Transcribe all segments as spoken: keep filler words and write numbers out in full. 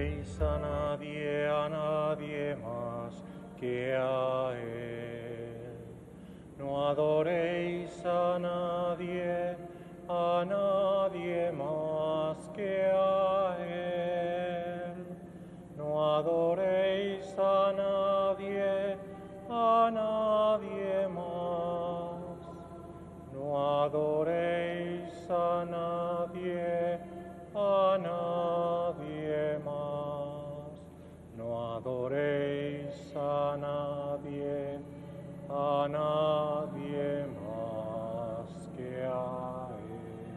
adoréis a nadie, a nadie más que a Él. No adoréis a nadie, a nadie más que a Él. No adoréis a nadie, a nadie más. No adoréis a nadie, a nadie más. No adoréis a nadie, a nadie más que a Él.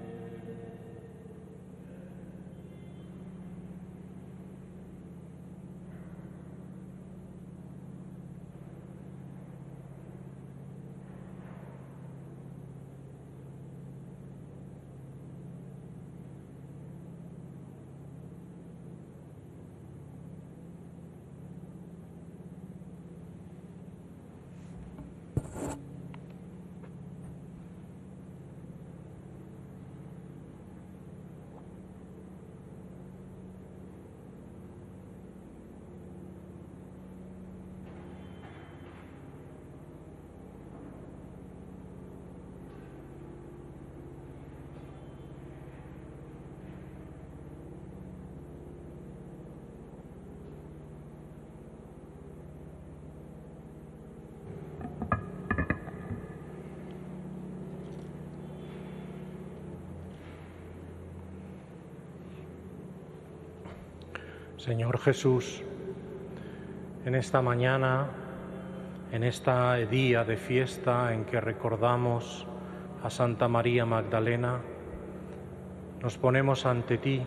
Señor Jesús, en esta mañana, en este día de fiesta en que recordamos a Santa María Magdalena, nos ponemos ante ti,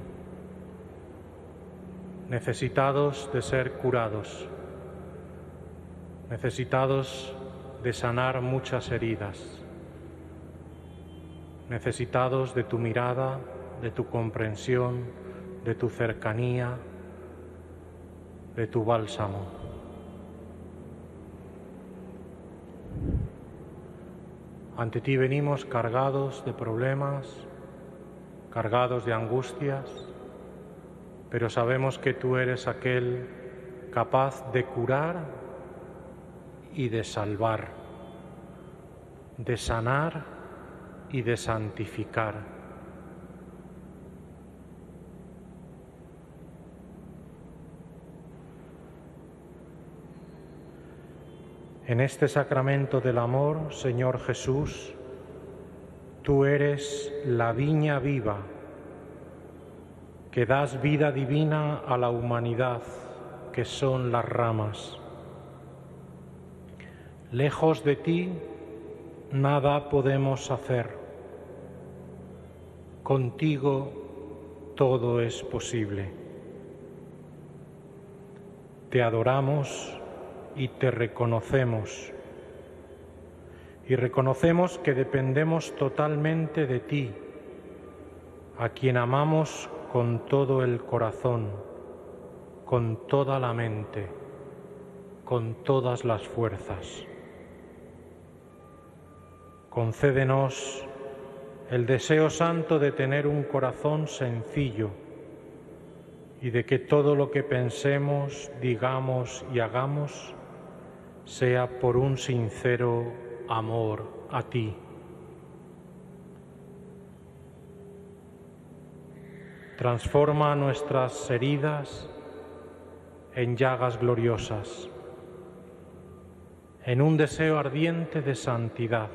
necesitados de ser curados, necesitados de sanar muchas heridas, necesitados de tu mirada, de tu comprensión, de tu cercanía, de tu bálsamo. Ante ti venimos cargados de problemas, cargados de angustias, pero sabemos que tú eres aquel capaz de curar y de salvar, de sanar y de santificar. En este sacramento del amor, Señor Jesús, tú eres la viña viva que das vida divina a la humanidad, que son las ramas. Lejos de ti, nada podemos hacer. Contigo todo es posible. Te adoramos y te reconocemos, y reconocemos que dependemos totalmente de ti, a quien amamos con todo el corazón, con toda la mente, con todas las fuerzas. Concédenos el deseo santo de tener un corazón sencillo y de que todo lo que pensemos, digamos y hagamos sea por un sincero amor a ti. Transforma nuestras heridas en llagas gloriosas, en un deseo ardiente de santidad.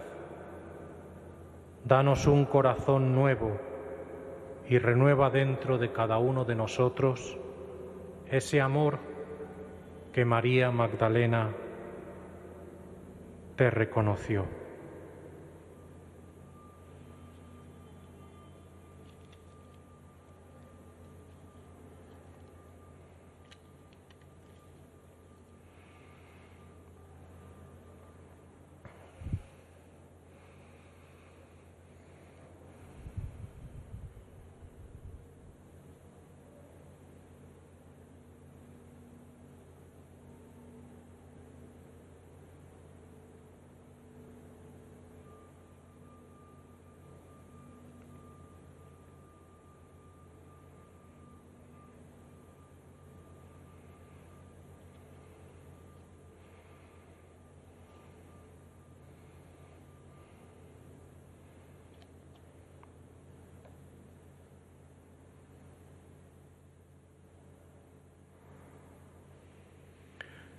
Danos un corazón nuevo y renueva dentro de cada uno de nosotros ese amor que María Magdalena te reconoció.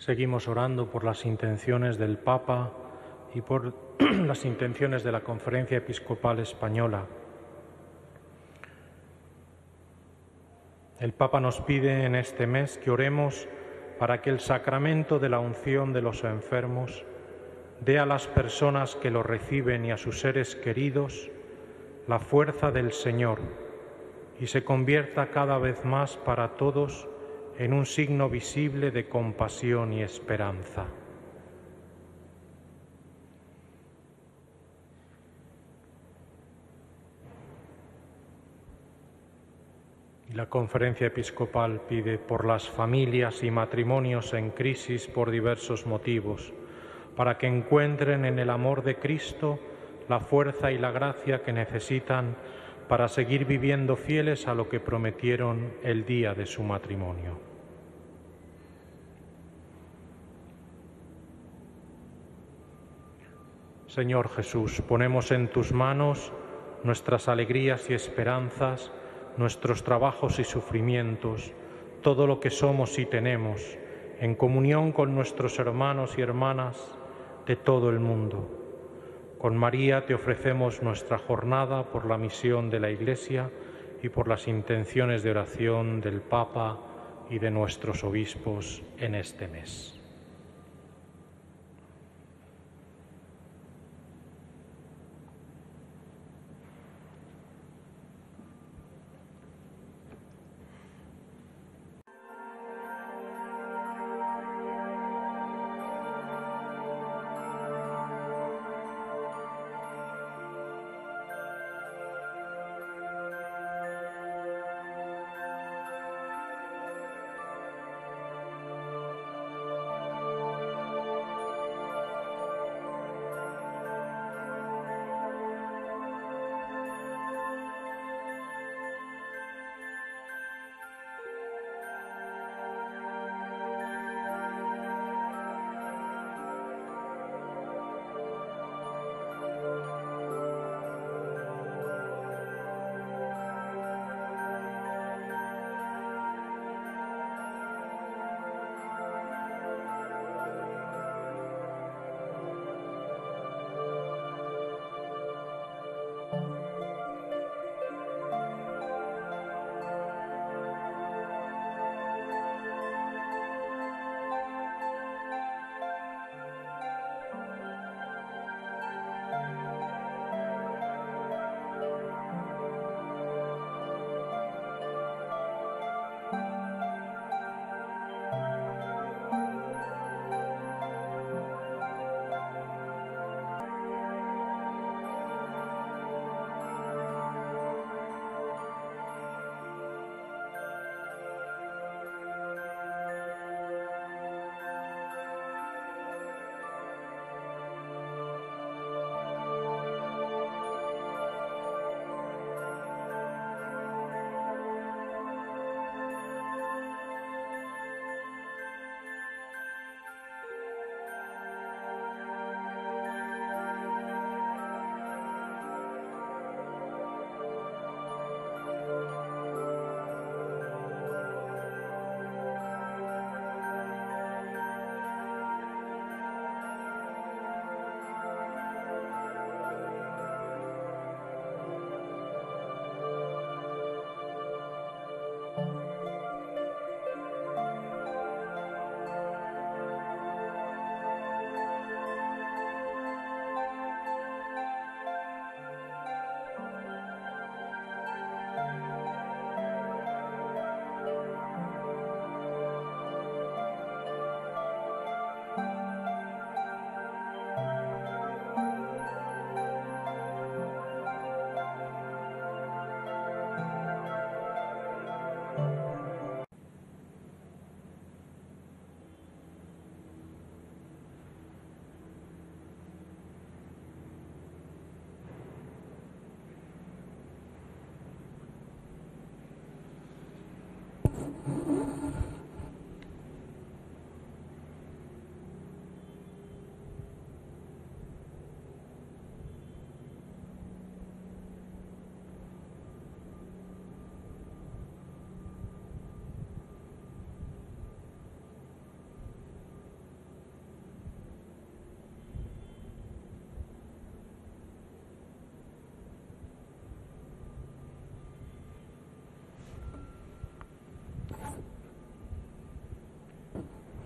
Seguimos orando por las intenciones del Papa y por las intenciones de la Conferencia Episcopal Española. El Papa nos pide en este mes que oremos para que el sacramento de la unción de los enfermos dé a las personas que lo reciben y a sus seres queridos la fuerza del Señor y se convierta cada vez más para todos en un signo visible de compasión y esperanza. La Conferencia Episcopal pide por las familias y matrimonios en crisis por diversos motivos, para que encuentren en el amor de Cristo la fuerza y la gracia que necesitan para seguir viviendo fieles a lo que prometieron el día de su matrimonio. Señor Jesús, ponemos en tus manos nuestras alegrías y esperanzas, nuestros trabajos y sufrimientos, todo lo que somos y tenemos, en comunión con nuestros hermanos y hermanas de todo el mundo. Con María te ofrecemos nuestra jornada por la misión de la Iglesia y por las intenciones de oración del Papa y de nuestros obispos en este mes.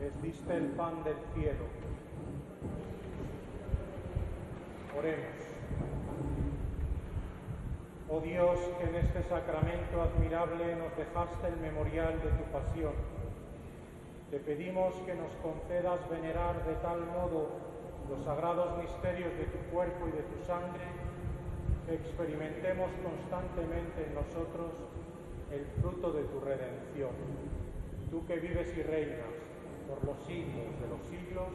les diste el pan del cielo. Oremos. Oh Dios, que en este sacramento admirable nos dejaste el memorial de tu pasión, te pedimos que nos concedas venerar de tal modo los sagrados misterios de tu cuerpo y de tu sangre, que experimentemos constantemente en nosotros el fruto de tu redención. Tú que vives y reinas por los siglos de los siglos.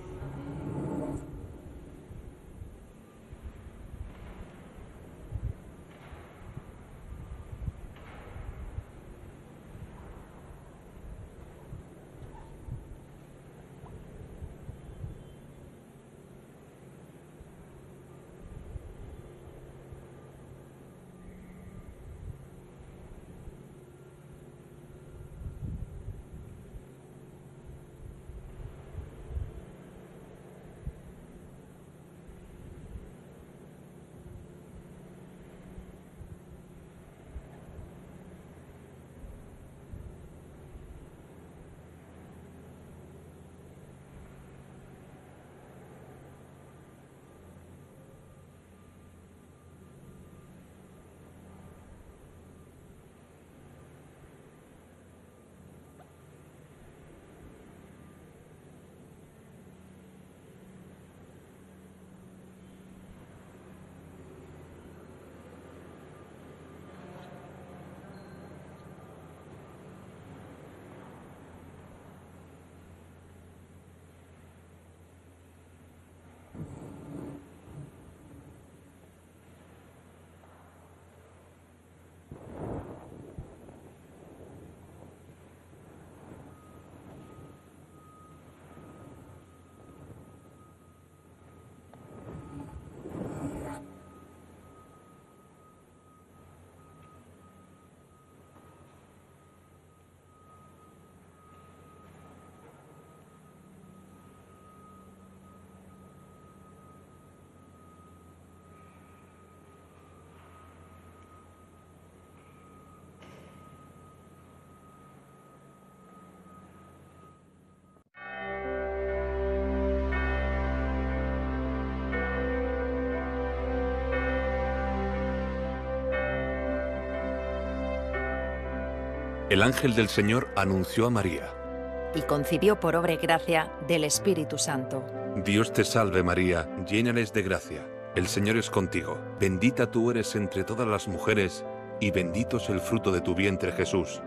El ángel del Señor anunció a María. Y concibió por obra y gracia del Espíritu Santo. Dios te salve María, llena eres de gracia. El Señor es contigo. Bendita tú eres entre todas las mujeres, y bendito es el fruto de tu vientre, Jesús.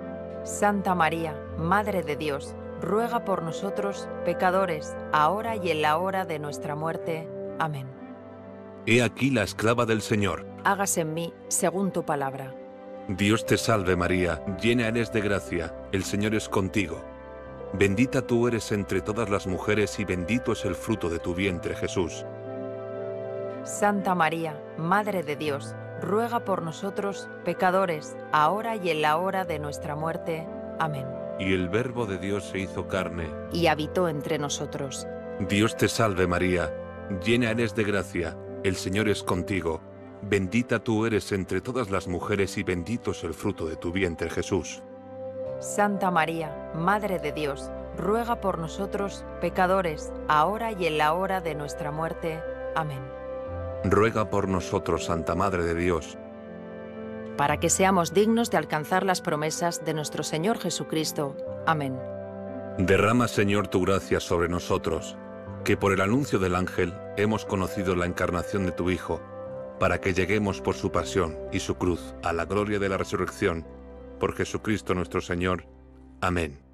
Santa María, Madre de Dios, ruega por nosotros, pecadores, ahora y en la hora de nuestra muerte. Amén. He aquí la esclava del Señor. Hágase en mí según tu palabra. Dios te salve María, llena eres de gracia, el Señor es contigo. Bendita tú eres entre todas las mujeres y bendito es el fruto de tu vientre, Jesús. Santa María, Madre de Dios, ruega por nosotros, pecadores, ahora y en la hora de nuestra muerte. Amén. Y el Verbo de Dios se hizo carne. Y habitó entre nosotros. Dios te salve María, llena eres de gracia, el Señor es contigo. Bendita tú eres entre todas las mujeres y bendito es el fruto de tu vientre, Jesús. Santa María, Madre de Dios, ruega por nosotros, pecadores, ahora y en la hora de nuestra muerte. Amén. Ruega por nosotros, Santa Madre de Dios, para que seamos dignos de alcanzar las promesas de nuestro Señor Jesucristo. Amén. Derrama, Señor, tu gracia sobre nosotros, que por el anuncio del ángel hemos conocido la encarnación de tu Hijo, para que lleguemos por su pasión y su cruz a la gloria de la resurrección, por Jesucristo nuestro Señor. Amén.